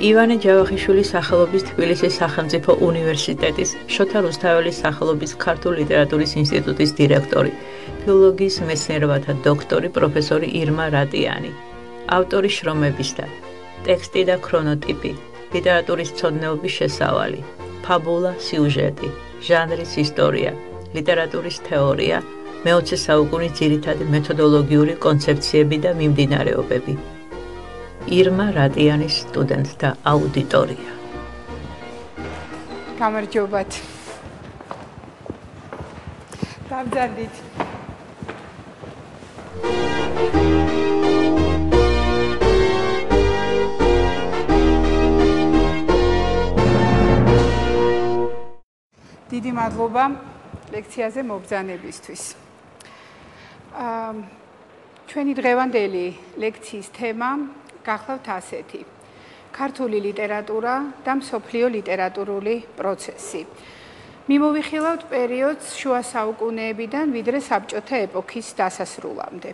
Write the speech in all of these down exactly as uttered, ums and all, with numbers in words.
ივანე ჯავახიშვილის სახელობის თბილისის სახელმწიფო უნივერსიტეტის შოთა რუსთაველის სახელობის ქართული ლიტერატურის ინსტიტუტის დირექტორი, ფილოლოგიის მეცნიერებათა დოქტორი პროფესორი ირმა რატიანი, ავტორი შრომებისა, ტექსტი და ქრონოტიპი, ლიტერატურის ცოდნეობის შესავალი, ფაბულა, სიუჟეტი, ჟანრის ისტორია, ლიტერატურის თეორია, მეოცე საუკუნის ძირითადი მეთოდოლოგიური კონცეფციები და მიმდინარეობები. ირმა რატიანის სტუდენტთა აუდიტორია. გამარჯობათ. დავძარდით. დიდი მადლობა ლექციაზე მობრძანებისთვის. აა ჩვენი დღევანდელი ლექციის თემა გახლავთ ასეთი: ქართული ლიტერატურა და მსოფლიო ლიტერატურული პროცესი. მიმოვიხილავთ პერიოდს შუა საუკუნეებიდან ვიდრე საბჭოთა ეპოქის დასასრულამდე.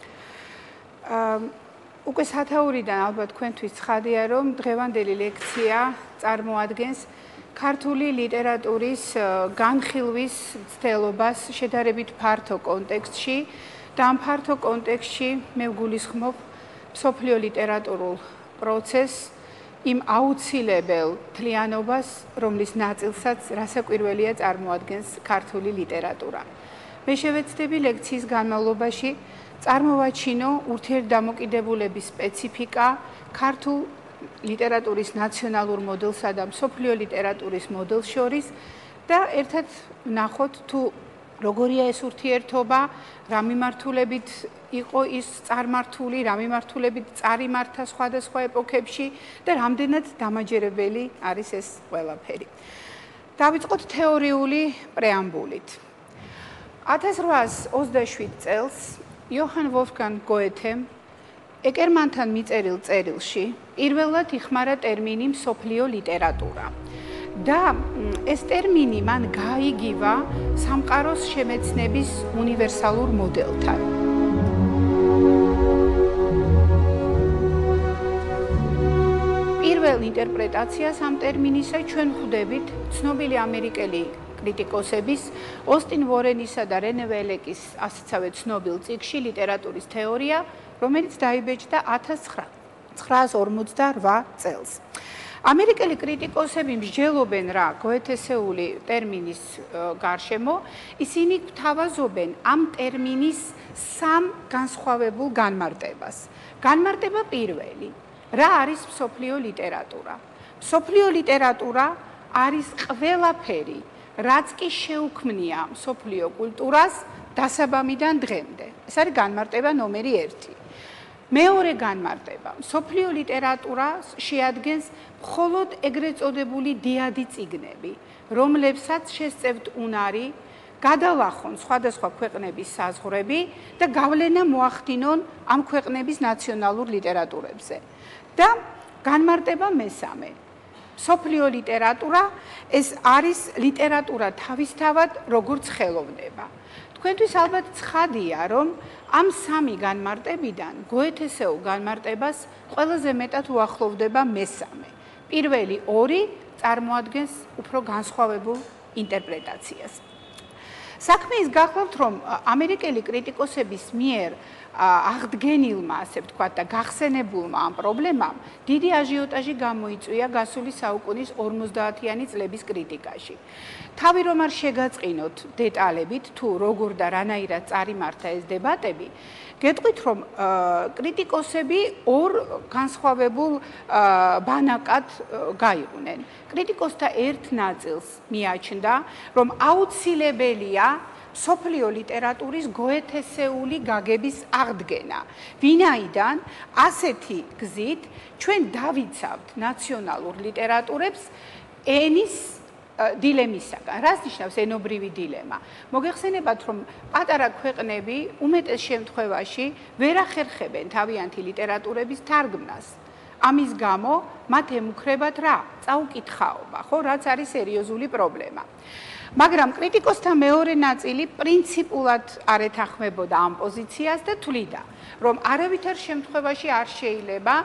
უკვე სათაურიდან ალბათ თქვენთვის ცხადია, რომ დღევანდელი ლექცია წარმოადგენს ქართული ლიტერატურის განხილვის მცდელობას შედარებით ფართო კონტექსტში და ამ ფართო კონტექსტში მე ვგულისხმობ მსოფლიო ლიტერატურულ პროცესს, იმ აუცილებელ მთლიანობას, რომლის ნაწილსაც რასაკვირველია წარმოადგენს ქართული ლიტერატურა. მე შევეცდები ლექციის განმავლობაში წარმოვაჩინო ურთიერთდამოკიდებულების სპეციფიკა ქართულ ლიტერატურის ნაციონალურ მოდელსა და მსოფლიო ლიტერატურის მოდელს შორის და ერთად ვნახოთ თუ როგორია ეს ურთიერთობა, რა მიმართულებით იყო ის წარმართული, რა მიმართულებით წარიმართა სხვადასხვა ეპოქებში და რამდენად დამაჯერებელი არის ეს ყველაფერი. დავიწყოთ თეორიული პრეამბულით. ათას რვაას ოცდაშვიდ წელს იოჰან ვოლფგანგ გოეთემ ეკერმანთან მიწერილ წერილში პირველად იხმარა ტერმინი მსოფლიო ლიტერატურა. და ეს ტერმინი მან გაიგივა სამყაროს შემეცნების უნივერსალურ მოდელთან. პირველ ინტერპრეტაციას ამ ტერმინისა ჩვენ ხვდებით ცნობილი ამერიკელი კრიტიკოსების ოსტინ ვორენისა და რენე ველეკის ასაცავე ცნობილ წიგნში ლიტერატურის თეორია, რომელიც დაიბეჭდა ათას ცხრაას ორმოცდარვა წელს. ამერიკელი კრიტიკოსები მსჯელობენ რა გოეთესეული ტერმინის გარშემო, ისინი გვთავაზობენ ამ ტერმინის სამ განსხვავებულ განმარტებას. განმარტება პირველი, რა არის მსოფლიო ლიტერატურა? მსოფლიო ლიტერატურა არის ყველაფერი, რაც კი შეუქმნია მსოფლიო კულტურას დასაბამიდან დღემდე. ეს არის განმარტება ნომერი ერთი. მეორე განმარტება, მსოფლიო ლიტერატურას შეადგენს მხოლოდ ეგრეთ წოდებული დიადი წიგნები, რომლებსაც შესწევთ უნარი, გადალახონ სხვადასხვა ქვეყნების საზღვრები და გავლენა მოახდინონ ამ ქვეყნების ნაციონალურ ლიტერატურებზე. და განმარტება მესამე, მსოფლიო ლიტერატურა ეს არის ლიტერატურა თავისთავად როგორც ხელოვნება. თქვენთვის ალბათ ცხადია, რომ ამ სამი განმარტებიდან გოეთესეულ განმარტებას ყველაზე მეტად უახლოვდება მესამე. პირველი ორი წარმოადგენს უფრო განსხვავებულ ინტერპრეტაციას. საქმე ის გახლავთ, რომ ამერიკელი კრიტიკოსების მიერ აღდგენილმა, ასე ვთქვათ, და გახსენებულმა ამ პრობლემამ დიდი აჟიოტაჟი გამოიწვია გასული საუკუნის ორმოცდაათიანი წლების კრიტიკაში. თავი რომ არ შეგაწყინოთ დეტალებით, თუ როგორ და რანაირად წარიმართა ეს დებატები, გეტყვით, რომ კრიტიკოსები ორ განსხვავებულ ბანაკად გაიყვნენ. კრიტიკოსთა ერთ ნაწილს მიაჩნდა, რომ აუცილებელია მსოფლიო ლიტერატურის გოეთესეული გაგების აღდგენა, ვინაიდან ასეთი გზით ჩვენ დავიცავთ ნაციონალურ ლიტერატურებს ენის დილემისაგან. რას ნიშნავს ენობრივი დილემა? მოგეხსენებათ, რომ პატარა ქვეყნები უმეტეს შემთხვევაში ვერ ახერხებენ თავიანთი ლიტერატურების თარგმნას. ამის გამო მათ ემუქრებათ რა? წაუკითხაობა, ხო, რაც არის სერიოზული პრობლემა. მაგრამ კრიტიკოსთა მეორე ნაწილი პრინციპულად არ ეთანხმებოდა ამ პოზიციას და თვლიდა, რომ არავითარ შემთხვევაში არ შეიძლება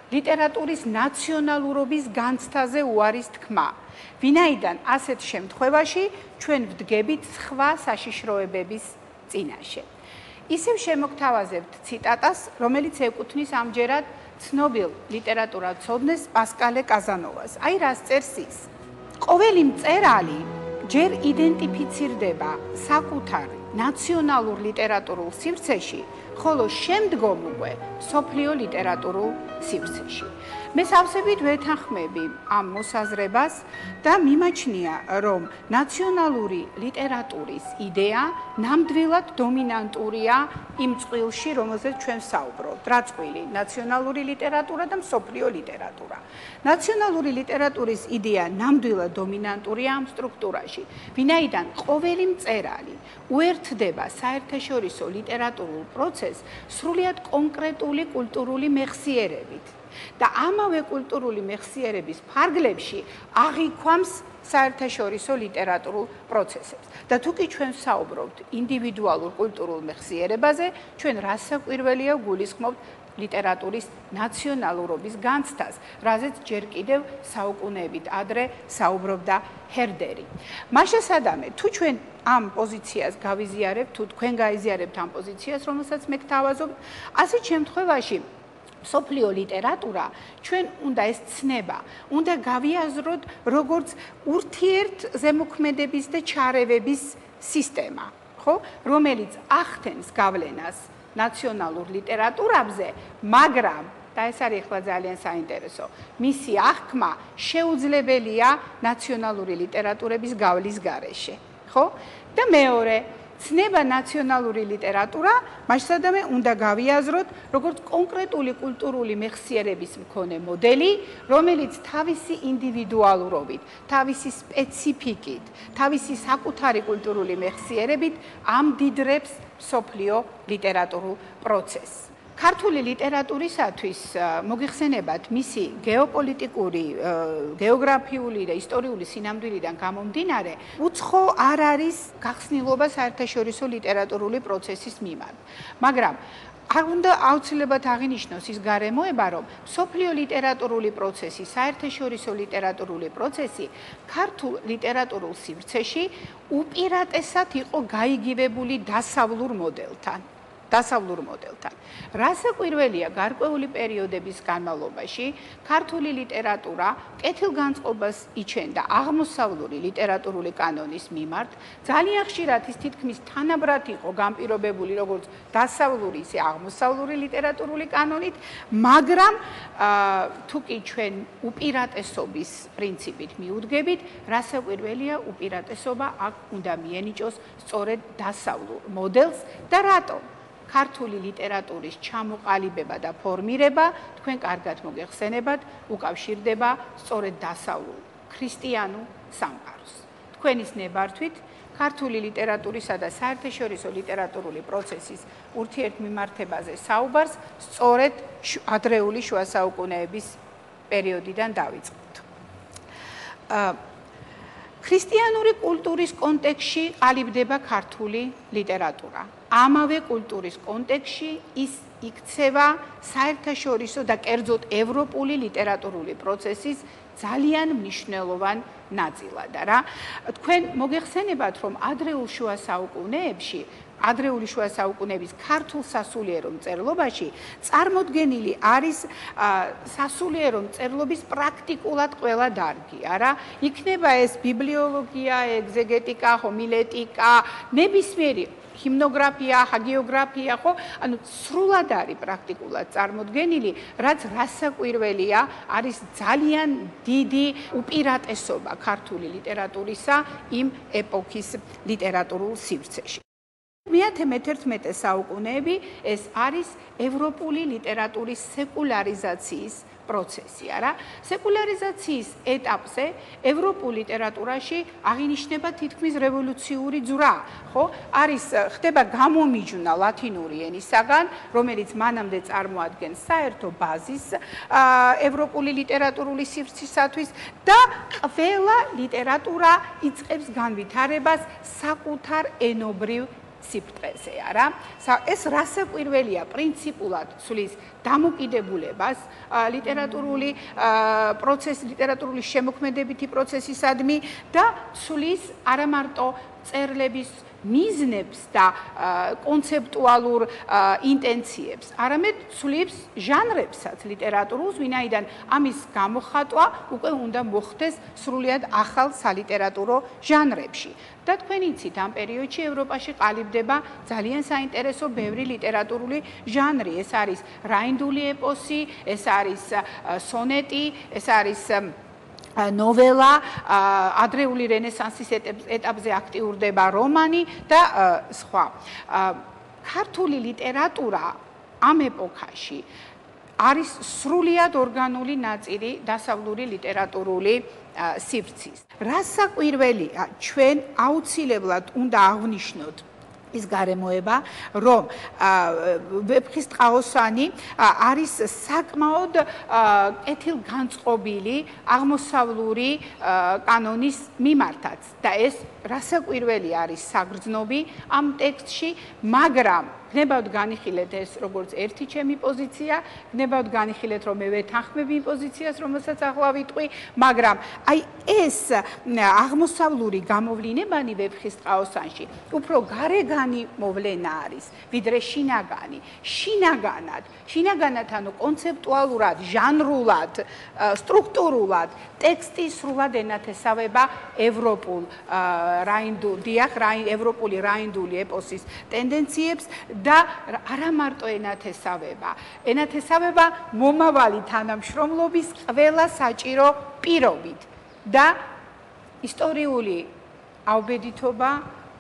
ლიტერატურის ნაციონალურობის განცდაზე უარის თქმა. ვინაიდან ასეთ შემთხვევაში ჩვენ ვდგებით სხვა საშიშროებების წინაშე. ისევ შემოგთავაზებთ ციტატას, რომელიც ეკუთვნის ამჯერად ცნობილ ლიტერატურაცოდნეს პასკალე კაზანოვას. აი რას წერს ის. ყოველი მწერალი ჯერ იდენტიფიცირდება საკუთარ ნაციონალურ ლიტერატურულ სივრცეში, ხოლო შემდგომ უკვე მსოფლიო ლიტერატურულ სივრცეში. მე სავსებით ვეთანხმები ამ მოსაზრებას და მიმაჩნია, რომ ნაციონალური ლიტერატურის იდეა ნამდვილად დომინანტურია იმ წყვილში, რომელზეც ჩვენ ვსაუბრობთ. რა წყვილი? ნაციონალური ლიტერატურა და მსოფლიო ლიტერატურა. ნაციონალური ლიტერატურის იდეა ნამდვილად დომინანტურია ამ სტრუქტურაში, ვინაიდან ყოველი მწერალი უერთდება საერთაშორისო ლიტერატურულ პროცესს სრულიად კონკრეტული კულტურული მეხსიერებით. და ამავე კულტურული მეხსიერების ფარგლებში აღიქვამს საერთაშორისო ლიტერატურულ პროცესებს. და თუ კი ჩვენ ვსაუბრობთ ინდივიდუალურ კულტურულ მეხსიერებაზე, ჩვენ რასაკვირველია გულისხმობთ ლიტერატურის ნაციონალურობის განცდას, რაზეც ჯერ კიდევ საუკუნეებით ადრე საუბრობდა ჰერდერი. მაშასადამე, თუ ჩვენ ამ პოზიციას გავიზიარებთ, თუ თქვენ გაიზიარებთ ამ პოზიციას, რომელსაც მე გთავაზობ, ასეთ შემთხვევაში მსოფლიო ლიტერატურა ჩვენ უნდა ეს ცნება, უნდა გავიაზროთ როგორც ურთიერთ ზემოქმედების და ჩარევების სისტემა, ხო? რომელიც ახდენს გავლენას ნაციონალურ ლიტერატურებზე, მაგრამ და ეს არის ახლა ძალიან საინტერესო, მისი აღქმა შეუძლებელია ნაციონალური ლიტერატურების გავლის გარეშე, ხო? და მეორე ცნება ნაციონალური ლიტერატურა, მასშტაბზე უნდა გავიაზროთ, როგორც კონკრეტული კულტურული მეხსიერების მქონე მოდელი, რომელიც თავისი ინდივიდუალურობით, თავისი სპეციფიკით, თავისი საკუთარი კულტურული მეხსიერებით ამდიდრებს მსოფლიო ლიტერატურულ პროცესს. ქართული ლიტერატურისათვის მოგიხსენებათ მისი გეოპოლიტიკური, გეოგრაფიული და ისტორიული სინამდვილიდან გამომდინარე, უცხო არ არის გახსნილობა საერთაშორისო ლიტერატურული პროცესის მიმართ. მაგრამ არ უნდა აუცილებლად აღინიშნოს ის გარემოება, რომ მსოფლიო ლიტერატურული პროცესი, საერთაშორისო ლიტერატურული პროცესი ქართულ ლიტერატურულ სივრცეში უპირატესად იყო გაიგივებული დასავლურ მოდელთან. დასავლურ მოდელთან. რასაკვირველია, გარკვეული პერიოდების განმავლობაში ქართული ლიტერატურა კეთილგანწყობას იჩენდა აღმოსავლური ლიტერატურული კანონის მიმართ, ძალიან ხშირად ის თითქმის თანაბრად იყო განპირობებული როგორც დასავლური, ისე აღმოსავლური ლიტერატურული კანონით, მაგრამ თუ კი ჩვენ უპირატესობის პრინციპით მიუდგებით, რასაკვირველია, უპირატესობა აქ უნდა მიენიჭოს სწორედ დასავლურ მოდელს და რატომ? ქართული ლიტერატურის ჩამოყალიბება და ფორმირება, თქვენ კარგად მოგეხსენებათ, უკავშირდება სწორედ დასავლურ ქრისტიანულ სამყაროს. თქვენის ნებართვით ქართული ლიტერატურისა და საერთაშორისო ლიტერატურული პროცესის ურთიერთმიმართებაზე საუბარს სწორედ ადრეული შუა საუკუნეების პერიოდიდან დავიწყოთ. ქრისტიანული კულტურის კონტექსში ყალიბდება ქართული ლიტერატურა. ამავე კულტურის კონტექსში ის იქცევა საერთაშორისო და კერძოდ ევროპული ლიტერატურული პროცესის ძალიან მნიშვნელოვან ნაწილად. რა, თქვენ მოგეხსენებათ, რომ ადრეულ შუა საუკუნეებში ადრეული შუა საუკუნეების ქართულ სასულიერო მწერლობაში წარმოდგენილი არის სასულიერო მწერლობის პრაქტიკულად ყველა დარგი, არა? იქნება ეს ბიბლიოლოგია, ეგზეგეტიკა, ჰომილეტიკა, ნებისმიერი ჰიმნოგრაფია, ჰაგიოგრაფია, ხო? ანუ სრულად არის პრაქტიკულად წარმოდგენილი, რაც რასაკვირველია, არის ძალიან დიდი უპირატესობა ქართული ლიტერატურისა იმ ეპოქის ლიტერატურულ სივრცეში. მეათე მეთერთმეტე საუკუნეები ეს არის ევროპული ლიტერატურის სეკულარიზაციის პროცესი, არა? სეკულარიზაციის ეტაპზე ევროპულ ლიტერატურაში აღინიშნება თითქმის რევოლუციური ძვრა, ხო? არის ხდება გამომიჯვნა ლათინური ენისაგან, რომელიც მანამდე წარმოადგენს საერთო ბაზისს ევროპული ლიტერატურული სივრცისათვის და ყველა ლიტერატურა იწყებს განვითარებას საკუთარ ენობრივ სიბრტყეზე, არა? ეს რასაკვირველია, პრინციპულად ცვლის დამოკიდებულებას ლიტერატურული პროცესი, ლიტერატურული შემოქმედებითი პროცესისადმი და ცვლის არა მარტო წერლების მიზნებს და კონცეპტუალურ ინტენციებს, არამედ ცვლებს ჟანრებსაც ლიტერატურულს, ვინაიდან ამის გამოხატვა უკვე უნდა მოხდეს სრულიად ახალ სალიტერატურო ჟანრებში. და თქვენ იცით, ამ პერიოდში ევროპაში ყალიბდება ძალიან საინტერესო ბევრი ლიტერატურული ჟანრი. ეს არის რაინდული ეპოსი, ეს არის სონეტი, ეს არის ნოველა, ადრეული რენესანსის ეტაპზე აქტიურდება რომანი და სხვა. ქართული ლიტერატურა ამ ეპოქაში არის სრულიად ორგანული ნაწილი დასავლური ლიტერატურული სივრცის. რასაკვირველია, ჩვენ აუცილებლად უნდა აღვნიშნოთ ის გარემოება, რომ ვეფხისტყაოსანი არის საკმაოდ კეთილგანწყობილი აღმოსავლური კანონის მიმართაც და ეს რასაკვირველი არის საგრძნობი ამ ტექსტში, მაგრამ გნებავთ განიხილეთ ეს როგორც ერთი ჩემი პოზიცია, გნებავთ განიხილეთ რომ მე ვეთანხმები იმ პოზიციას, რომელსაც ახლა ვიტყვი, მაგრამ აი ეს აღმოსავლური გამოვლინებანი ვეფხისტყაოსანში უფრო გარეგანი მოვლენა არის, ვიდრე შინაგანი. შინაგანად, შინაგანად ანუ კონცეპტუალურად, ჟანრულად, სტრუქტურულად ტექსტი სრულად ენათესავება ევროპულ რაინდულ, დიახ, ევროპული რაინდული ეპოსის ტენდენციებს და არა მარტო ენათესავება, ენათესავება მომავალი თანამშრომლობის ყველა საჭირო პირობით და ისტორიული აუბედითობა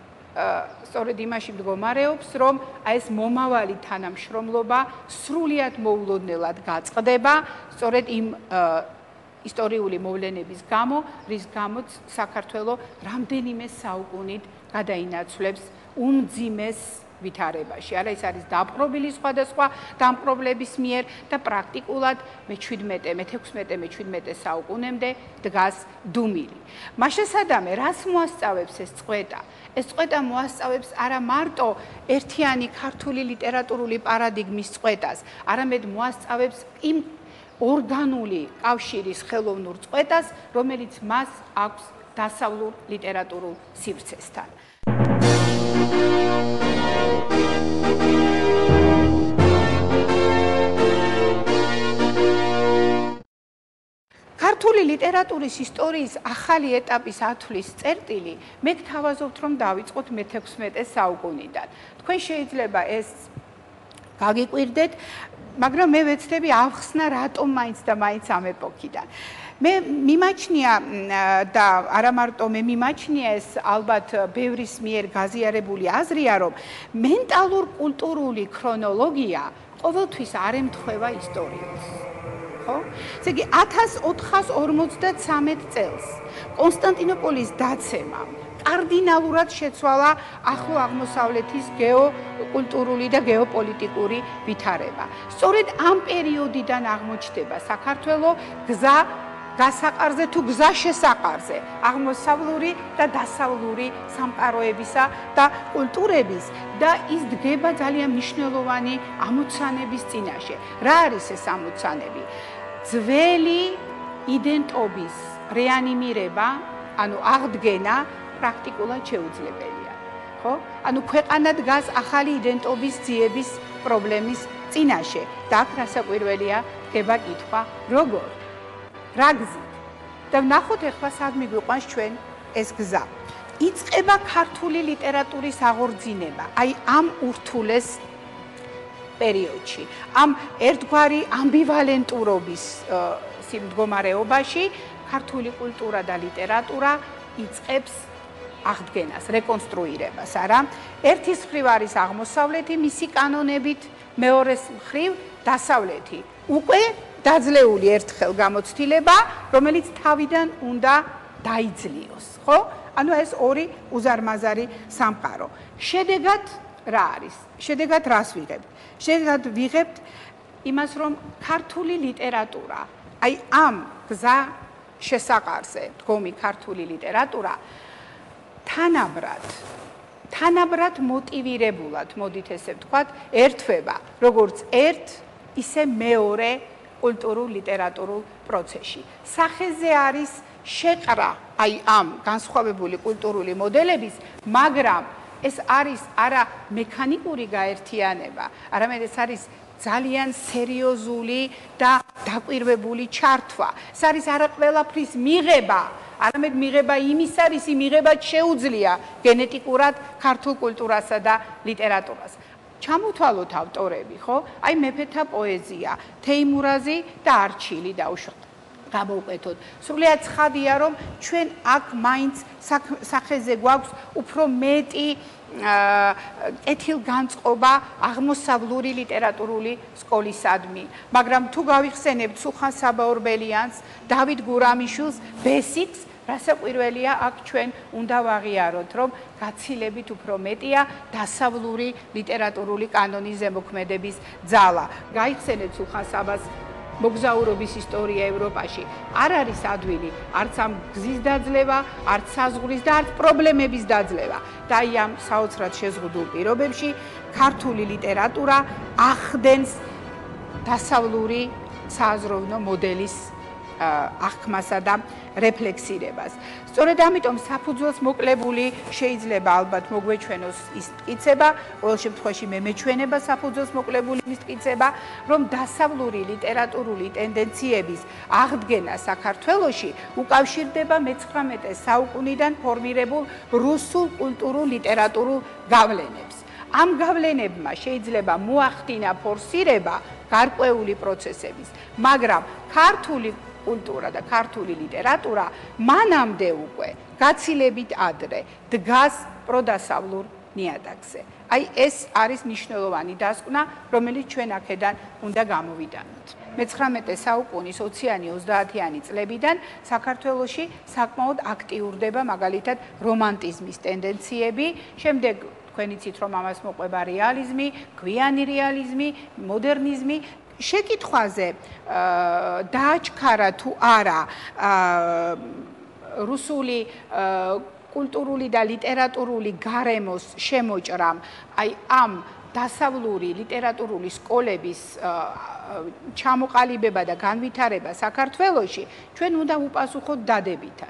სწორედ იმაში მდგომარეობს, რომ ეს მომავალი თანამშრომლობა სრულიად მოულოდნელად გაწყდება, სწორედ იმ ისტორიული მოვლენების გამო, რის გამოც საქართველოს რამდენიმე საუკუნით გადაინაცვლებს უმძიმეს ვითარებაში. არა, ეს არის დაპყრობილი სხვადასხვა დამპყრობლების მიერ და პრაქტიკულად მეჩვიდმეტე, მეთექვსმეტე, მეჩვიდმეტე საუკუნემდე დგას დუმილი. მაშასადამე, რას მოასწავებს ეს წყვეტა? ეს წყვეტა მოასწავებს არა მარტო ერთიანი ქართული ლიტერატურული პარადიგმის წყვეტას, არამედ მოასწავებს იმ ორგანული კავშირის ხელოვნურ წყვეტას, რომელიც მას აქვს დასავლურ ლიტერატურულ სივრცესთან. ქართული ლიტერატურის ისტორიის ახალი ეტაპის ათვლის წერტილი მე გთავაზობთ, რომ დავიწყოთ მეთექვსმეტე საუკუნიდან. თქვენ შეიძლება ეს გაგიკვირდეთ, მაგრამ მე ვეცდები ავხსნა, რატომ მაინც და მაინც ამ ეპოქიდან. მე მიმაჩნია და არა მარტო მე მიმაჩნია ეს ალბათ ბევრის მიერ გაზიარებული აზრია, რომ მენტალურ-კულტურული ქრონოლოგია ყოველთვის არ ემთხვევა ისტორიას. ესე იგი, ათას ოთხას ორმოცდათსამეტ წელს კონსტანტინოპოლის დაცემა კარდინალურად შეცვალა ახლო აღმოსავლეთის გეოკულტურული და გეოპოლიტიკური ვითარება. სწორედ ამ პერიოდიდან აღმოჩნდება საქართველოს გზა გასაყარზე თუ გზა შესაყარზე აღმოსავლური და დასავლური სამყაროებისა და კულტურების და ის დგება ძალიან მნიშვნელოვანი ამოცანების წინაშე. რა არის ეს ამოცანები? ძველი იდენტობის რეანიმირება, ანუ აღდგენა პრაქტიკულად შეუძლებელია. ხო? ანუ ქვეყანა დგას ახალი იდენტობის ძიების პრობლემის წინაშე. და აქ რასაკვირველია, დგება კითხვა, როგორ? რა გზით? და ვნახოთ ახლა სად მიგვიყვანს ჩვენ ეს გზა. იწყება ქართული ლიტერატურის აღორძინება, აი ამ ურთულეს პერიოდში, ამ ერთგვარი ამბივალენტურობის სიმდგომარეობაში ქართული კულტურა და ლიტერატურა იწყებს აღდგენას, რეკონსტრუირებას, არა? ერთის მხრივ არის აღმოსავლეთი მისი კანონებით, მეორეს მხრივ დასავლეთი. უკვე დაძლეული ერთხელ გამოცდილება, რომელიც თავიდან უნდა დაიძლიოს, ხო? ანუ ეს ორი უზარმაზარი სამყარო. შედეგად რა არის? შედეგად რას ვიღებთ? შედეგად ვიღებთ იმას, რომ ქართული ლიტერატურა, აი ამ გზა შესაყარზე დგომი ქართული ლიტერატურა თანაბრად თანაბრად მოტივირებულად, მოდით ესე ვთქვათ, ერთვება, როგორც ერთ, ისე მეორე კულტურულ ლიტერატურულ პროცესში. სახეზე არის შეყრა აი ამ განსხვავებული კულტურული მოდელების, მაგრამ ეს არის არა მექანიკური გაერთიანება, არამედ ეს არის ძალიან სერიოზული და დაკვირვებული ჩართვა. ეს არის არა ყველაფრის მიღება, არამედ მიღება იმის არის, მიღებაც შეუძლია გენეტიკურად ქართულ კულტურასა და ლიტერატურას. ჩამოთვალოთ ავტორები, ხო? აი მეფეთა პოეზია, თეიმურაზი და არჩილი დაუშვათ. გამოვყეთოთ. სრულიად ცხადია, რომ ჩვენ აქ მაინც სახეზე გვაქვს უფრო მეტი კეთილგანწყობა აღმოსავლური ლიტერატურული სკოლისადმი. მაგრამ თუ გავიხსენებთ სუხან საბაორბელიანს, დავით გურამიშვილს, ბესიკს, რასაკვირველია, აქ ჩვენ უნდა ვაღიაროთ, რომ გაცილებით უფრო მეტია დასავლური ლიტერატურული კანონის ზემოქმედების ძალა. გაიხსენეთ სუხან საბას მოგზაურობის ისტორია ევროპაში. არ არის ადვილი არც ამ გზის დაძლევა, არც საზღვრის და არც პრობლემების დაძლევა. და აი ამ საოცრად შეზღუდულ პირობებში ქართული ლიტერატურა ახდენს დასავლური სააზროვნო მოდელის აღქმასა და რეფლექსირებას. სწორედ ამიტომ საფუძველს მოკლებული შეიძლება ალბათ მოგვეჩვენოს ის მტკიცება, ყოველ შემთხვევაში მე მეჩვენება საფუძველს მოკლებული ის მტკიცება, რომ დასავლური ლიტერატურული ტენდენციების აღდგენა საქართველოში უკავშირდება მეცხრამეტე საუკუნიდან ფორმირებულ რუსულ კულტურულ ლიტერატურულ გავლენებს. ამ გავლენებმა შეიძლება მოახდინა ფორსირება გარკვეული პროცესების, მაგრამ ქართული კულტურა და ქართული ლიტერატურა მანამდე უკვე გაცილებით ადრე დგას პროდასავლურ ნიადაგზე. აი ეს არის მნიშვნელოვანი დასკვნა, რომელიც ჩვენ აქედან უნდა გამოვიდანოთ. მეცხრამეტე საუკუნის ოციანი ოცდაათიანი წლებიდან საქართველოში საკმაოდ აქტიურდება მაგალითად რომანტიზმის ტენდენციები, შემდეგ თქვენ იცით რომ ამას მოყვება რეალიზმი, გვიანი რეალიზმი, მოდერნიზმი. შეკითხვაზე დააჩქარა თუ არა რუსული კულტურული და ლიტერატურული გარემოს შემოჭრამ აი ამ დასავლური ლიტერატურული სკოლების ჩამოყალიბება და განვითარება საქართველოში ჩვენ უნდა უპასუხოთ დადებითად.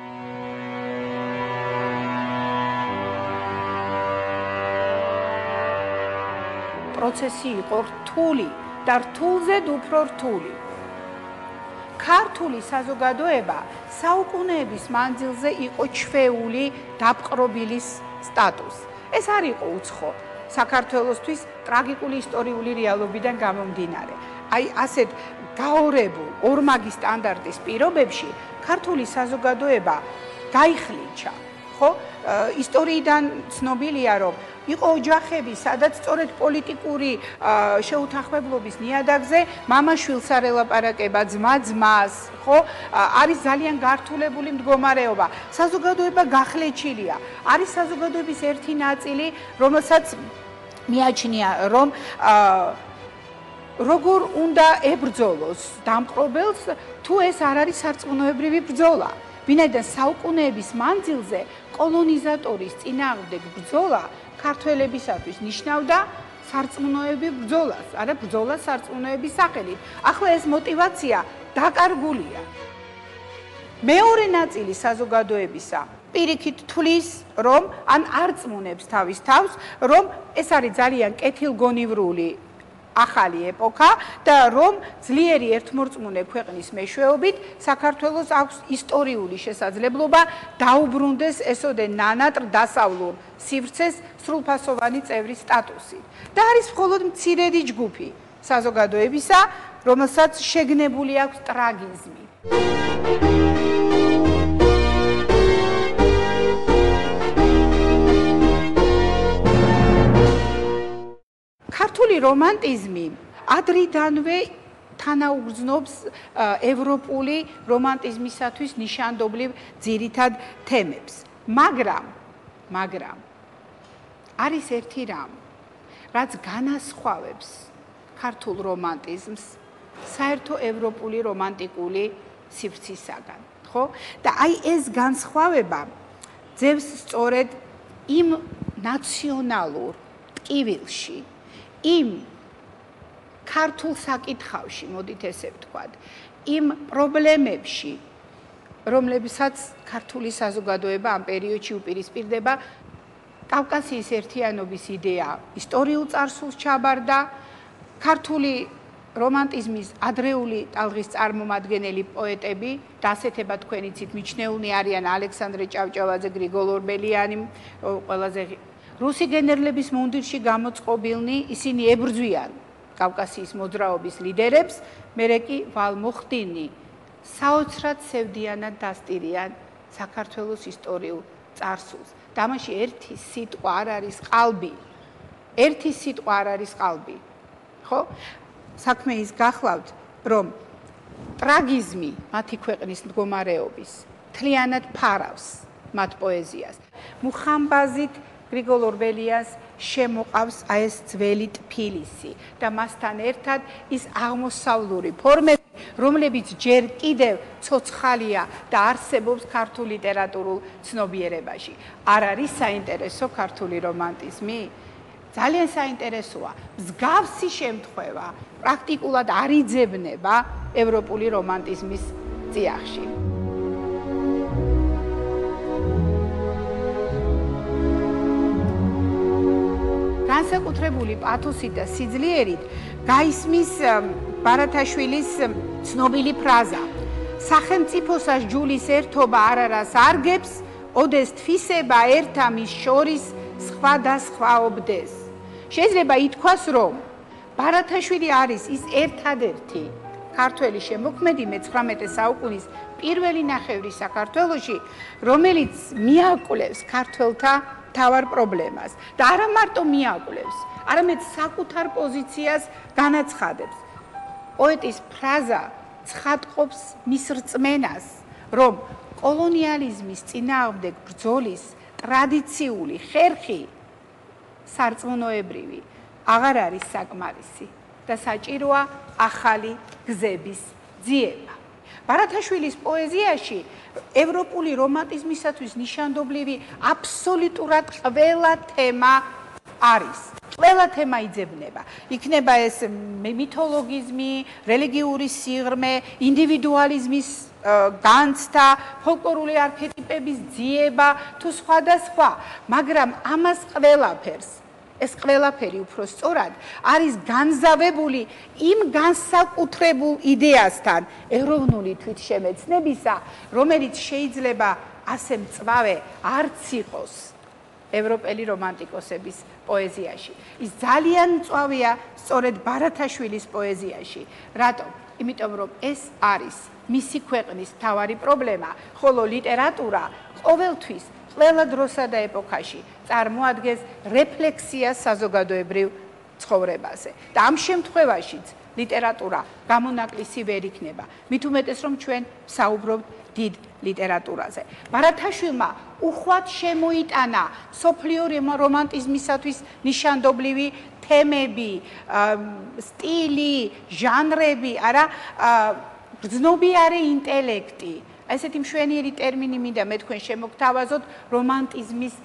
პროცესი იყო რთული და რთულზე უფრო რთული. ქართული საზოგადოება საუკუნეების მანძილზე იყო ჩვეული დაპყრობილის სტატუსს. ეს არ იყო უცხო საქართველოსთვის ტრაგიკული ისტორიული რეალობიდან გამომდინარე. აი ასეთ გაორებულ ორმაგი სტანდარტის პირობებში ქართული საზოგადოება გაიხლიჩა. ხო? ისტორიიდან ცნობილია, რომ იყო ოჯახები, სადაც სწორედ პოლიტიკური შეუთანხმებლობის ნიადაგზე მამაშვილს არ ელაპარაკება, ძმა ძმას, ხო? არის ძალიან გართულებული მდგომარეობა. საზოგადოება გახლეჩილია. არის საზოგადოების ერთი ნაწილი, რომელსაც მიაჩნია, რომ როგორ უნდა ებრძოლოს დამპყრობელს, თუ ეს არ არის სარწმუნოებრივი ბრძოლა. ვინაიდან საუკუნეების მანძილზე კოლონიზატორის წინააღმდეგ ბრძოლა ქართველებისათვის ნიშნავდა სარწმუნოების ბრძოლას, არა ბრძოლას სარწმუნოების სახელით. ახლა ეს мотиваცია დაკარგულია. მეორე ნაწილი საზოგადოებისა პირიქით თვლის, რომ ან არწმუნებს თავის თავს, რომ ეს არის ძალიან კეთილგონივრული ახალი ეპოქა და რომ ძლიერი ერთმორწმუნე ქვეყნის მეშვეობით საქართველოს აქვს ისტორიული შესაძლებლობა დაუბრუნდეს ესოდე ნანატრ დასავლურ სივრცეს სრულფასოვანი წევრის სტატუსი. და არის მხოლოდ მცირედი ჯგუფი საზოგადოებისა, რომელსაც შეგნებული აქვს ტრაგიზმი. ქართული რომანტიზმი ადრიდანვე თანაუგრძნობს ევროპული რომანტიზმისათვის ნიშანდობლივ ძირითად თემებს. მაგრამ, მაგრამ არის ერთი რამ, რაც განასხვავებს ქართულ რომანტიზმს საერთო ევროპული რომანტიკული სივრცისაგან, ხო? და აი ეს განსხვავება ძევს სწორედ იმ ნაციონალურ ტკივილში, იმ ქართულ საკითხავში, მოდით ესე ვთქვათ, იმ პრობლემებში, რომლებსაც ქართული საზოგადოება ამ პერიოდში უპირისპირდება, კავკასიის ერთიანობის იდეა ისტორიულ წარსულს ჩაბარდა, ქართული რომანტიზმის ადრეული ტალღის წარმომადგენელი პოეტები, დასეთება თქვენ იცით, მიჩნეულნი არიან ალექსანდრე ჭავჭავაძე, გრიგოლ ორბელიანი, ყველაზე რუსი გენერლების მუნდირში გამოწყობილნი, ისინი ებრძვიან კავკასიის მოძრაობის ლიდერებს, მერე კი ვალმოხდინი საოცრად სევდიანად დასტირიან საქართველოს ისტორიულ წარსულს. და მაშინ ერთი სიტყვა არ არის ყალბი. ერთი სიტყვა არ არის ყალბი. ხო? საქმე ის გახლავთ, რომ ტრაგიზმი მათი ქვეყნის მდგომარეობის მთლიანად ფარავს მათ პოეზიას. მუხამბაზით გრიგოლ ორბელიანს შემოყავს აი ეს ძველი ტფილისი და მასთან ერთად ის აღმოსავლური ფორმები, რომლებიც ჯერ კიდევ ცოცხალია და არსებობს ქართულ ლიტერატურულ ცნობიერებაში. არ არის საინტერესო ქართული რომანტიზმი? ძალიან საინტერესოა. მსგავსი შემთხვევა პრაქტიკულად არ იძებნება ევროპული რომანტიზმის წიაღში. განსაკუთრებული პათოსით და სიძლიერით გაისმის ბარათაშვილის ცნობილი ფრაზა: სახელმწიფოსას ჯულის ერთობა არ არას არგებს, ოდეს თვისება ერთა მის შორის სხვადასხვაობდეს. შეიძლება ითქვას, რომ ბარათაშვილი არის ის ერთადერთი ქართველი შემოქმედი მეცხრამეტე საუკუნის პირველი ნახევრი საქართველოში, რომელიც მიაკვლევს ქართველთა მთავარ პრობლემას და არა მარტო მიაკვლევს, არამედ საკუთარ პოზიციას განაცხადებს. პოეტის ფრაზა ცხადყოფს მის რწმენას, რომ კოლონიალიზმის წინააღმდეგ ბრძოლის ტრადიციული ხერხი სარწმუნოებრივი აღარ არის საკმარისი და საჭიროა ახალი გზების ძიება. ბარათაშვილის პოეზიაში ევროპული რომანტიზმისათვის ნიშანდობლივი აბსოლუტურად ყველა თემა არის. ყველა თემა იძებნება. იქნება ეს მითოლოგიზმი, რელიგიური სიღრმე, ინდივიდუალიზმის განცდა, ფოლკლორული არქეტიპების ძიება თუ სხვა და სხვა, მაგრამ ამას ყველაფერს ეს ყველაფერი უფრო სწორად არის განზავებული იმ განსაკუთრებულ იდეასთან ეროვნული თვითშემეცნებისა, რომელიც შეიძლება ასე მწვავე არც იყოს ევროპელი რომანტიკოსების პოეზიაში. ის ძალიან მწვავეა სწორედ ბარათაშვილის პოეზიაში. რატომ? იმიტომ რომ ეს არის მისი ქვეყნის მთავარი პრობლემა, ხოლო ლიტერატურა ყოველთვის ყველა დროსა და ეპოქაში წარმოადგენს რეფლექსიას საზოგადოებრივ ცხოვრებაზე. და ამ შემთხვევაშიც ლიტერატურა გამონაკლისი ვერ იქნება. მით უმეტეს რომ ჩვენ საუბრობთ დიდ ლიტერატურაზე. ბარათაშვილმა უხვად შემოიტანა მსოფლიო რომანტიზმისათვის ნიშანდობლივი თემები, სტილი, ჟანრები, არა გრძნობიარე ინტელექტი. ესეთი მშვენიერი ტერმინი მინდა მე თქვენ შემოგთავაზოთ რომანტიზმის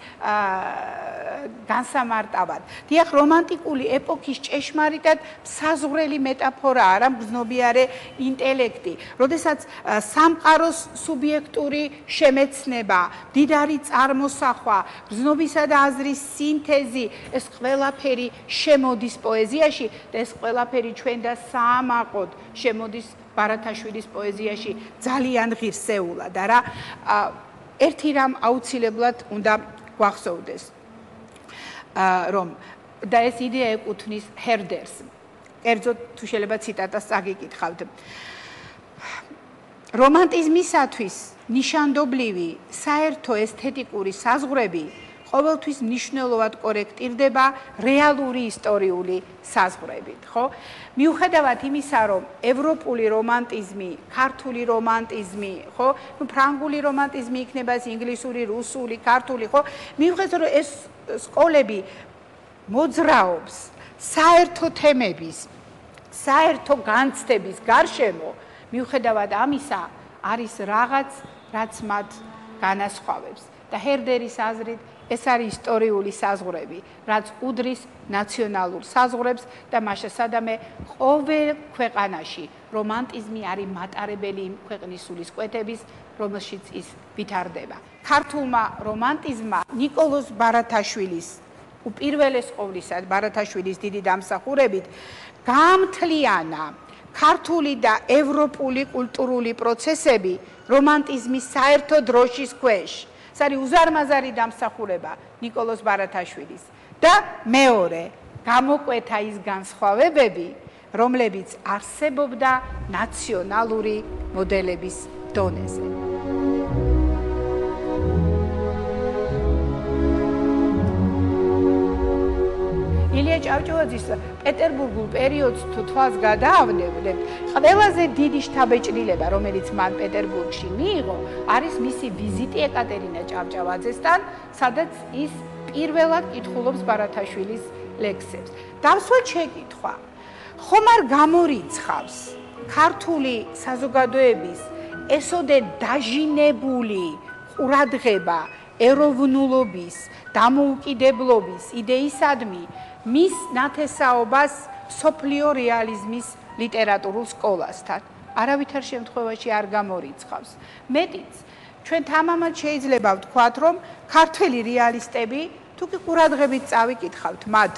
განსამარტავად. დიახ, რომანტიკული ეპოქის ჭეშმარიტად საზღვრელი მეტაფორა არა მგრძნობიარე ინტელექტი, როდესაც სამყაროს სუბიექტური შემეცნება, მდიდარი წარმოსახვა, გრძნობისა და აზრის სინთეზი, ეს ყველაფერი შემოდის პოეზიაში და ეს ყველაფერი ჩვენ და საამაყოდ შემოდის ბარათაშვილის პოეზიაში ძალიან ღირსეულად, არა? ერთი რამ აუცილებლად უნდა გვახსოვდეს, რომ და ეს იდეა ეკუთვნის ჰერდერს. კერძოდ თუ შეიძლება ციტატას წაგიკითხავთ. რომანტიზმისათვის ნიშანდობლივი საერთო ესთეტიკური საზღვრები ყოველთვის მნიშვნელოვნად კორექტირდება რეალური ისტორიული საზღვრებით, ხო? მიუხედავად იმისა, რომ ევროპული რომანტიზმი, ქართული რომანტიზმი, ხო? ნუ ფრანგული რომანტიზმი იქნება, ეს ინგლისური, რუსული, ქართული, ხო? მიუხედავად რომ ეს სკოლები მოძრაობს საერთო თემების, საერთო განცდების გარშემო, მიუხედავად ამისა, არის რაღაც, რაც მათ განასხვავებს. და ჰერდერის აზრით ეს არის ისტორიული საზღვრები, რაც უდრის ნაციონალურ საზღვრებს და მასშტაბადამე ყოველ ქვეყანაში რომანტიზმი არის მატარებელი იმ ქვეყნის სულისკვეთების, რომელშიც ის ვითარდება. ქართულმა რომანტიზმმა ნიკოლოზ ბარათაშვილის უპირველეს ყოვლისა ბარათაშვილის დიდი დამსახურებით გაამთლიანა ქართული და ევროპული კულტურული პროცესები რომანტიზმის საერთო დროშის ქვეშ. ეს არის უზარმაზარი დამსახურება ნიკოლოზ ბარათაშვილის და მეორე გამოკვეთა ის განსხვავებები, რომლებიც არსებობდა ნაციონალური მოდელების დონეზე. ილია ჭავჭავაძის პეტერბურგულ პერიოდს თუ თვალს გადაავნებთ, ყველაზე დიდი შთაბეჭდილება, რომელიც მან პეტერბურგში მიიღო, არის მისი ვიზიტი ეკატერინა ჭავჭავაძესთან, სადაც ის პირველად კითხულობს ბარათაშვილის ლექსებს. დავსვათ შეკითხვა, ხომ არ გამორიცხავს ქართული საზოგადოების ესოდენ დაჟინებული ყურადღება ეროვნულობის, დამოუკიდებლობის იდეისადმი მის ნათესაობას მსოფლიო რეალიზმის ლიტერატურულ სკოლასთან. არავითარ შემთხვევაში არ გამორიცხავს. მეტიც, ჩვენ თამამად შეიძლება ვთქვათ, რომ ქართველი რეალისტები თუ კი ყურადღებით წავიკითხავთ მათ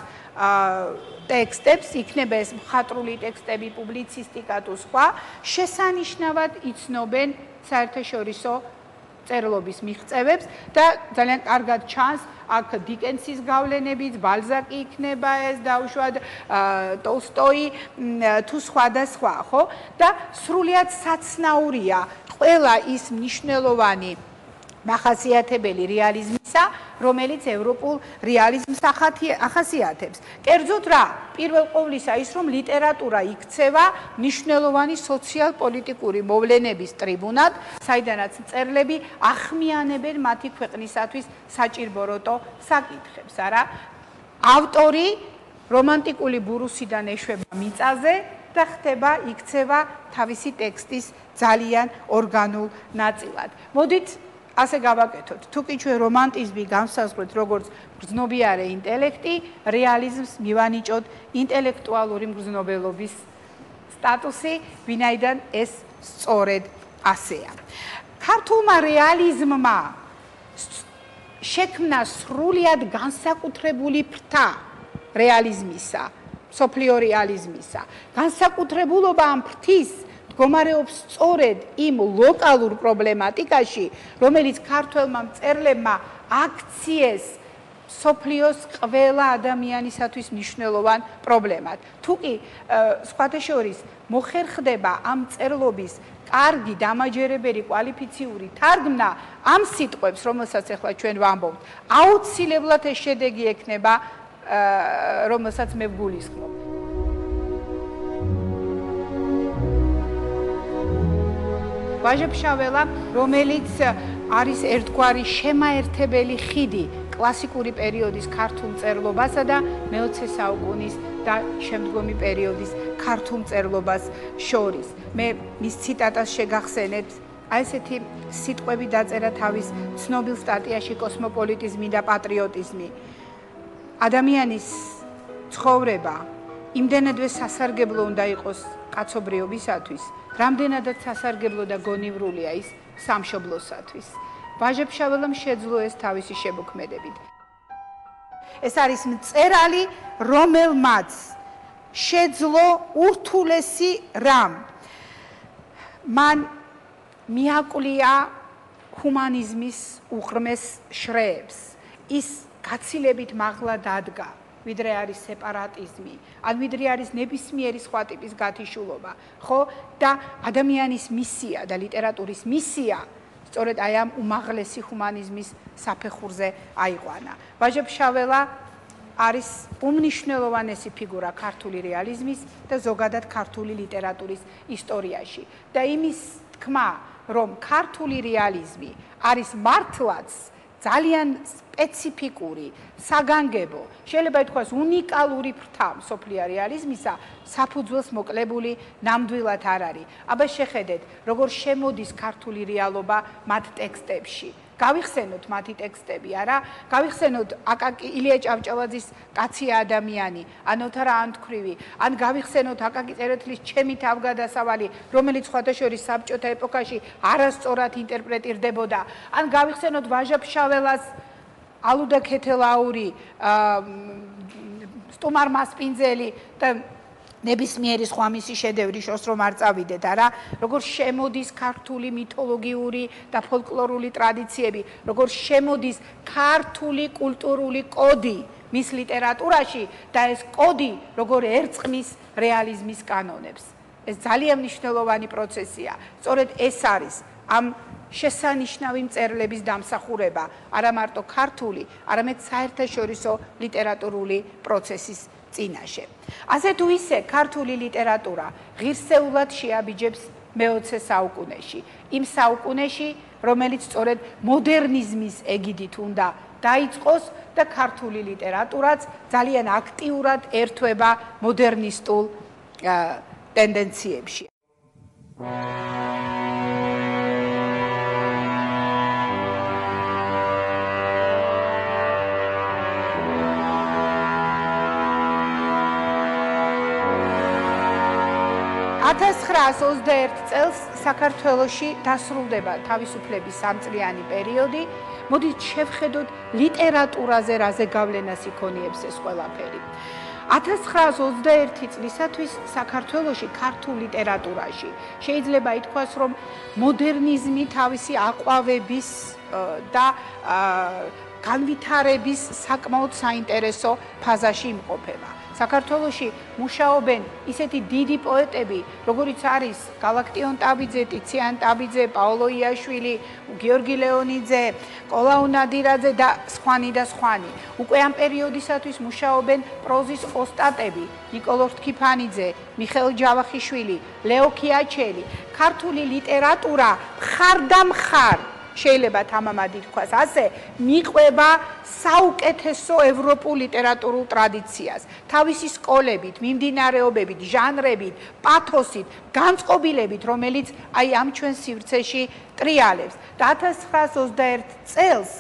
ტექსტებს, იქნება ეს მხატვრული ტექსტები, პუბლიცისტიკა თუ სხვა, შესანიშნავად იცნობენ საერთაშორისო წერლობის მიღწევებს და ძალიან კარგად ჩანს აქ დიკენსის გავლენებიც, ბალზაკი იქნება ეს დაუშვათ ტოლსტოი თუ სხვა და სხვა, ხო? და სრულიად საცნაურია ყველა ის მნიშვნელოვანი მახასიათებელი რეალიზმისა, რომელიც ევროპულ რეალიზმს ახასიათებს. კერძოდ რა, პირველ ყოვლისა ის, რომ ლიტერატურა იქცევა მნიშვნელოვანი სოციალ-პოლიტიკური მოვლენების ტრიბუნად, საიდანაც მწერლები ახმიანებენ მათი ქვეყნისათვის საჭირბოროტო საკითხებს, არა? ავტორი რომანტიკული ბურუსიდან ეშვება მიწაზე და ხდება იქცევა თავისი ტექსტის ძალიან ორგანულ ნაწილად. მოდით ასე გავაკეთოთ. თუ კი ჩვენ რომანტიზმი განსაზღვრეთ როგორც მგრძნობიარე ინტელექტი, რეალიზმს მივანიჭოთ ინტელექტუალური მგრძნობელობის სტატუსი, ვინაიდან ეს სწორედ ასეა. ქართულმა რეალიზმმა შექმნა სრულიად განსაკუთრებული ფრთა რეალიზმისა, მსოფლიო რეალიზმისა. განსაკუთრებულობა ამ ფრთის მდგომარეობს სწორედ იმ ლოკალურ პრობლემატიკაში, რომელიც ქართველმა მწერლებმა აქციეს მსოფლიოს ყველა ადამიანისათვის მნიშვნელოვან პრობლემად. თუ კი სხვათა შორის მოხერხდება ამ მწერლობის კარგი, დამაჯერებელი, კვალიფიციური თარგმნა ამ სიტყვებს, რომელსაც ახლა ჩვენ ვამბობთ, აუცილებლად ეს შედეგი ექნება, რომელსაც მე ვგულისხმობ. ვაჟა-ფშაველა, რომელიც არის ერთგვარი შემაერთებელი ხიდი კლასიკური პერიოდის ქართულ მწერლობასა და მეოცე საუკუნის და შემდგომი პერიოდის ქართულ მწერლობას შორის. მე მის ციტატას შეგახსენეთ, აი ესეთი სიტყვები დაწერა თავის ცნობილ სტატიაში კოსმოპოლიტიზმი და პატრიოტიზმი. ადამიანის ცხოვრება იმდენადვე სასარგებლო უნდა იყოს კაცობრიობისათვის, რამდენადაც სასარგებლო და გონივრულია ის სამშობლოსათვის. ვაჟა-ფშაველამ შეძლო ეს თავისი შემოქმედებით. ეს არის მწერალი, რომელმაც შეძლო ურთულესი რამ. მან მიაკვლია ჰუმანიზმის უღრმეს შრეებს. ის გაცილებით მაღლა დადგა, ვიდრე არის სეპარატიზმი, ან ვიდრე არის ნებისმიერი სხვა ტიპის გათიშულობა, ხო? და ადამიანის მისია და ლიტერატურის მისია სწორედ აი ამ უმაღლესი ჰუმანიზმის საფეხურზე აიყვანა. ვაჟა-ფშაველა არის უმნიშვნელოვანესი ფიგურა ქართული რეალიზმის და ზოგადად ქართული ლიტერატურის ისტორიაში. და იმის თქმა, რომ ქართული რეალიზმი არის მართლაც ძალიან სპეციფიკური, საგანგებო, შეიძლება ითქვას უნიკალური ფრთა მსოფლიო რეალიზმისა საფუძველს მოკლებული ნამდვილად არ არის. აბა შეხედეთ, როგორ შემოდის ქართული რეალობა მათ ტექსტებში. გავიხსენოთ მათი ტექსტები, არა? გავიხსენოთ აკაკი ილია ჭავჭავაძის კაცია ადამიანი, ან ოთარა ანთქვრივი, ან გავიხსენოთ აკაკი წერეთლის ჩემი თავგადასავალი, რომელიც სხვათა შორის საბჭოთა ეპოქაში არასწორად ინტერპრეტირდებოდა, ან გავიხსენოთ ვაჟა ფშაველას ალუდა ქეთელაური, სტუმარ მასპინძელი და ნებისმიერი სხვა მისი შედევრი შორს რომ არ წავიდეთ, არა? როგორ შემოდის ქართული მითოლოგიური და ფოლკლორული ტრადიციები, როგორ შემოდის ქართული კულტურული კოდი მის ლიტერატურაში და ეს კოდი როგორ ერწყმის რეალიზმის კანონებს. ეს ძალიან მნიშვნელოვანი პროცესია. სწორედ ეს არის ამ შესანიშნავი მწერლების დამსახურება, არა მარტო ქართული, არამედ საერთაშორისო ლიტერატურული პროცესის წინაშე. ასე თუ ისე ქართული ლიტერატურა ღირსეულად შეაბიჯებს მეოცე საუკუნეში, იმ საუკუნეში, რომელიც სწორედ მოდერნიზმის ეგიდით უნდა დაიწყოს და ქართული ლიტერატურაც ძალიან აქტიურად ერთვება მოდერნისტულ ტენდენციებში. ათას ცხრაას ოცდაერთ წელს საქართველოში დასრულდება თავისუფლების სამწლიანი პერიოდი. მოდით შევხედოთ ლიტერატურაზე რაზე გავლენას იქონიებს ეს ყველაფერი. ათას ცხრაას ოცდაერთი წლისათვის საქართველოში ქართულ ლიტერატურაში შეიძლება ითქვას, რომ მოდერნიზმი თავისი აყვავების და განვითარების საკმაოდ საინტერესო ფაზაში იმყოფება. საქართველოში მუშაობენ ისეთი დიდი პოეტები, როგორიც არის გალაქტიონ ტაბიძე, ტიციან ტაბიძე, პაოლო იაშვილი, გიორგი ლეონიძე, კოლაუ ნადირაძე და სხვანი და სხვანი. უკვე ამ პერიოდისათვის მუშაობენ პროზის ოსტატები, ნიკოლო რთქიფანიძე, მიხეილ ჯავახიშვილი, ლეო ქიაჩელი. ქართული ლიტერატურა მხარდამხარ შეიძლება თამამად ითქვას, ასე მიყვება საუკეთესო ევროპულ ლიტერატურულ ტრადიციას, თავისი სკოლებით, მიმდინარეობებით, ჟანრებით, პათოსით, განწყობილებით, რომელიც აი ამ ჩვენ სივრცეში ტრიალებს. და ათას ცხრაას ოცდაერთ წელს